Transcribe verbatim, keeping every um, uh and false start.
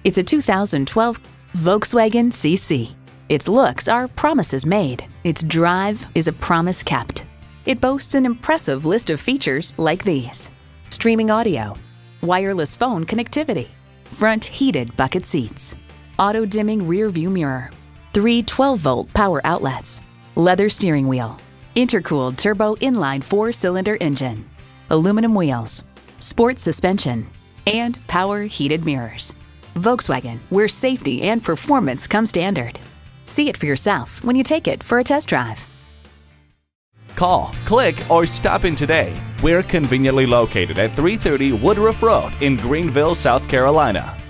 It's a two thousand twelve Volkswagen C C. Its looks are promises made. Its drive is a promise kept. It boasts an impressive list of features like these: streaming audio, wireless phone connectivity, front heated bucket seats, auto-dimming rear view mirror, three twelve volt power outlets, leather steering wheel, intercooled turbo inline four-cylinder engine, aluminum wheels, sport suspension, and power heated mirrors. Volkswagen, where safety and performance come standard. See it for yourself when you take it for a test drive. Call, click, or stop in today. We're conveniently located at three thirty Woodruff Road in Greenville, South Carolina.